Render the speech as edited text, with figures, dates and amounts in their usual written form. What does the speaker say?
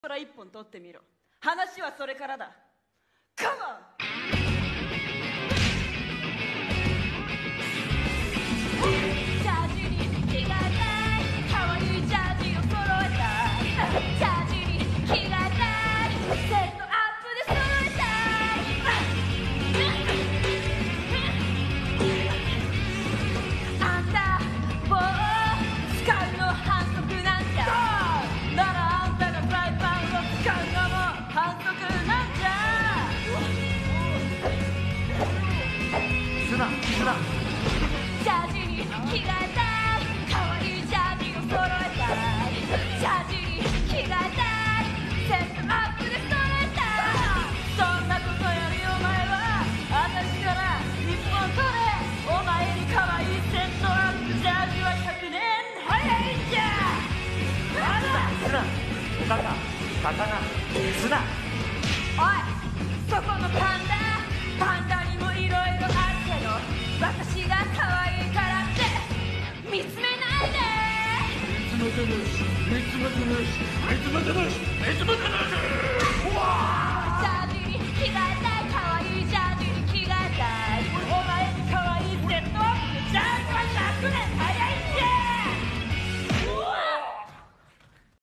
から一本取ってみろ。話はそれからだ。カモン。ジャージに着替えたい、可愛いジャージを揃えたい、ジャージに着替えたい、セットアップで揃えたい。あんた棒を使うの反則なんじゃ、ならあんたがフライパンを使うのも反則なんじゃ。ジャージに着替えたい、可愛いジャージを揃えたい、ジャージに着替えたい、セットアップで揃えたい。そんなことよりお前は私から一本取れ。お前に可愛いセットアップジャージは100年早いんじゃ。 おかか、刀、綱。 おい、そこのパンダにもいろいろあるけど、私が可愛いからって見つめないで。 見つめてるし、見つめてるし、見つめてるし、見つめてるし。